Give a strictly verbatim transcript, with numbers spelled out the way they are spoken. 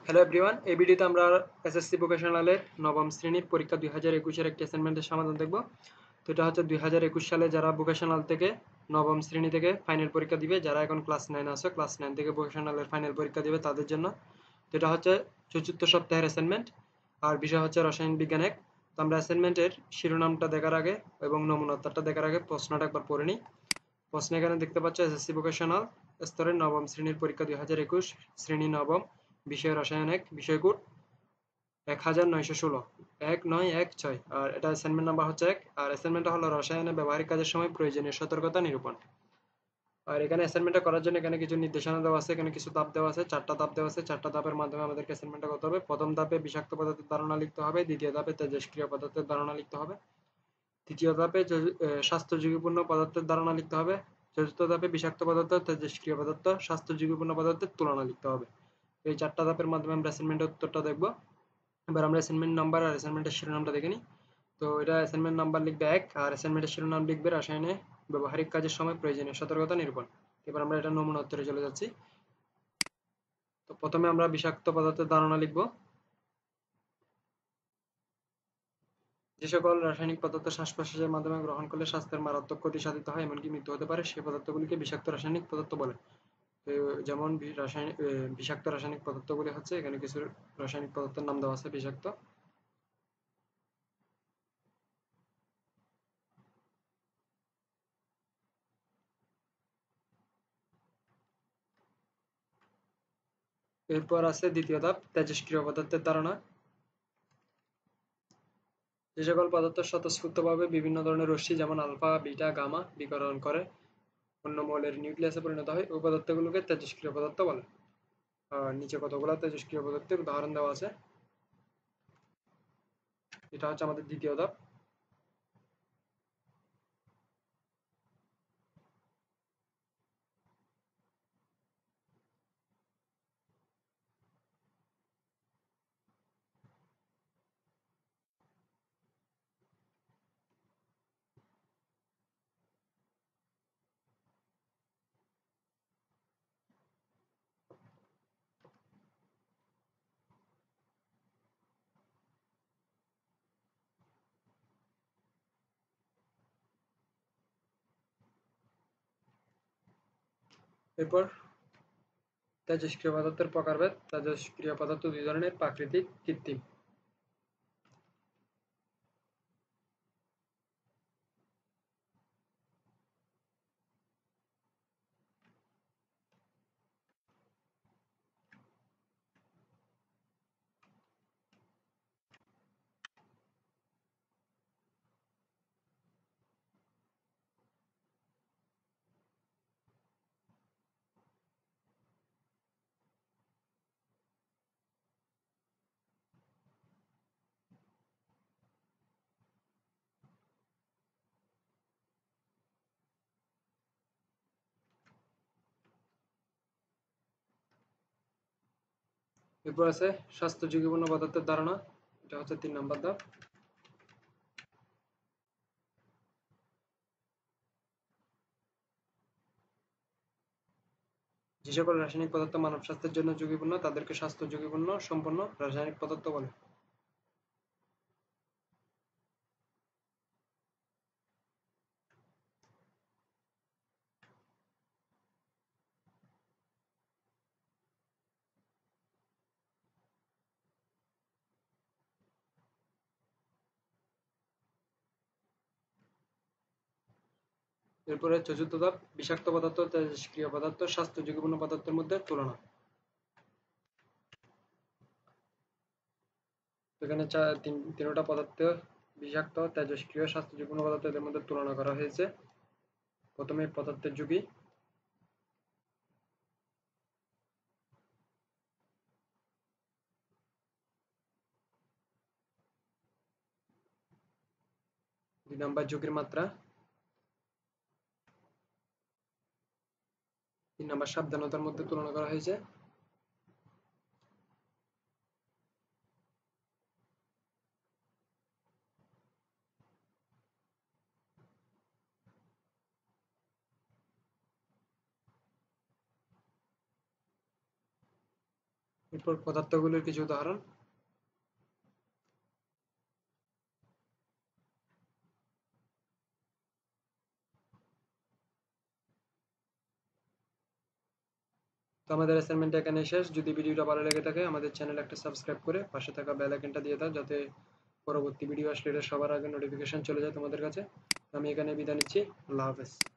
Hello everyone, এই ভিডিওতে আমরা এসএসসি ভোকেশনালের নবম শ্রেণীর পরীক্ষা দুই হাজার একুশের একটি অ্যাসাইনমেন্টের সমাধান দেখব। তো এটা হচ্ছে দুই হাজার একুশ সালে যারা ভোকেশনাল থেকে নবম শ্রেণী থেকে ফাইনাল পরীক্ষা দিবে, যারা এখন ক্লাস নাইন আছে, ক্লাস নাইন থেকে ভোকেশনালের ফাইনাল পরীক্ষা দিবে তাদের জন্য। তো এটা হচ্ছে চতুর্থ সপ্তাহের অ্যাসাইনমেন্ট, আর বিষয় হচ্ছে রসায়ন বিজ্ঞান এক। তো আমরা অ্যাসাইনমেন্টের শিরোনামটা দেখার আগে এবং নমুনা উত্তরটা দেখার আগে প্রশ্নটা একবার পড়ে নিই। প্রশ্ন এখানে দেখতে পাচ্ছ, এসএসসি ভোকেশনাল স্তরের নবম শ্রেণীর পরীক্ষা দুই হাজার একুশ, শ্রেণী নবম, বিষয় রসায়ন এক, বিষয় কোড এক হাজার নয়শো ষোলো, এক নয় এক ছয়। আর এটা অ্যাসাইনমেন্ট নাম্বার হচ্ছে এক। আর অ্যাসাইনমেন্টটা হলো রসায়নে ব্যবহারিক কাজের সময় প্রয়োজনীয় সতর্কতা নিরূপণ। আর এখানে অ্যাসাইনমেন্টটা করার জন্য এখানে কিছু নির্দেশনা দেওয়া আছে, এখানে কিছু ধাপ দেওয়া আছে, চারটা ধাপ দেওয়া আছে। চারটা ধাপের মাধ্যমে আমাদেরকে অ্যাসাইনমেন্টটা করতে হবে। প্রথম ধাপে বিষাক্ত পদার্থের ধারণা লিখতে হবে, দ্বিতীয় ধাপে তেজস্ক্রিয় পদার্থের ধারণা লিখতে হবে, তৃতীয় ধাপে স্বাস্থ্য ঝুঁকিপূর্ণ পদার্থের ধারণা লিখতে হবে, চতুর্থ ধাপে বিষাক্ত পদার্থ, তেজস্ক্রিয় পদার্থ, স্বাস্থ্য ঝুঁকিপূর্ণ পদার্থের তুলনা লিখতে হবে। এই চারটা ধাপের মাধ্যমে আমরা অ্যাসাইনমেন্টের উত্তরটা দেখবো। এবার আমরা অ্যাসাইনমেন্ট নাম্বার আর অ্যাসাইনমেন্টের শিরোনামটা দেখে নিই। তো এটা অ্যাসাইনমেন্ট নাম্বার লিখবে এক, আর অ্যাসাইনমেন্টের শিরোনাম লিখবে রসায়নে ব্যবহারিক কাজের সময় প্রয়োজনীয় সতর্কতা নিরূপণ। এবার আমরা এটা নমুনা উত্তরে চলে যাচ্ছি। তো প্রথমে আমরা বিষাক্ত পদার্থের ধারণা লিখব। যে সকল রাসায়নিক পদার্থ শ্বাস-প্রশ্বাসের মাধ্যমে গ্রহণ করলে স্বাস্থ্যের মারাত্মক ক্ষতি সাধিত হয়, এমনকি মৃত্যু হতে পারে, সেই পদার্থগুলিকে বিষাক্ত রাসায়নিক পদার্থ বলে। তো যেমন রাসায়নিক বিষাক্ত রাসায়নিক পদার্থগুলি হচ্ছে, এখানে কিছু রাসায়নিক পদার্থের নাম দেওয়া আছে বিষাক্ত। এরপর আছে দ্বিতীয় ধাপ, তেজস্ক্রিয় পদার্থের ধারণা। যে সকল পদার্থ স্বতঃস্ফূর্তভাবে বিভিন্ন ধরনের রশ্মি যেমন আলফা, বিটা, গামা বিকিরণ করে অন্য মৌলের নিউক্লিয়াসে পরিণত হয়, ওই পদার্থগুলোকে তেজস্ক্রিয় পদার্থ বলে। আর নিচে কতগুলো তেজস্ক্রিয় পদার্থের উদাহরণ দেওয়া আছে। এটা হচ্ছে আমাদের দ্বিতীয় ধাপ। এরপর তেজস্ক্রিয় পদার্থের প্রকারভেদ। তেজস্ক্রিয় পদার্থ দুই ধরনের, প্রাকৃতিক, কৃত্রিম। এরপর আছে স্বাস্থ্য ঝুঁকিপূর্ণ পদার্থের ধারণা। এটা হচ্ছে তিন নম্বর ধাপ। যে সকল রাসায়নিক পদার্থ মানব স্বাস্থ্যের জন্য ঝুঁকিপূর্ণ তাদেরকে স্বাস্থ্য ঝুঁকিপূর্ণ সম্পন্ন রাসায়নিক পদার্থ বলে। এরপরে চতুর্থ ধাপ, বিষাক্ত পদার্থ, তেজস্ক্রিয় পদার্থ, স্বাস্থ্য ঝুঁকিপূর্ণ পদার্থের মধ্যে তুলনা। এখানে তিন তিনটা পদার্থ বিষাক্ত, তেজস্ক্রিয়, স্বাস্থ্য ঝুঁকিপূর্ণ পদার্থ, এদের মধ্যে তুলনা করা হয়েছে। প্রথমে পদার্থের ঝুঁকি। দুই নাম্বার ঝুঁকির মাত্রা। তিন নাম্বার সাবধানতার মধ্যে তুলনা করা হয়েছে। এরপর পদার্থগুলোর কিছু উদাহরণ। তো আমাদের অ্যাসাইনমেন্ট এখানে শেষ। যদি ভিডিওটা ভালো লেগে থাকে আমাদের চ্যানেল একটা সাবস্ক্রাইব করে পাশে থাকা বেল আইকনটা দিয়ে দাও, যাতে পরবর্তী ভিডিও আসলে এটা সবার আগে নোটিফিকেশন চলে যায় তোমাদের কাছে। আমি এখানে বিদায় নিচ্ছি। আল্লাহ হাফেজ।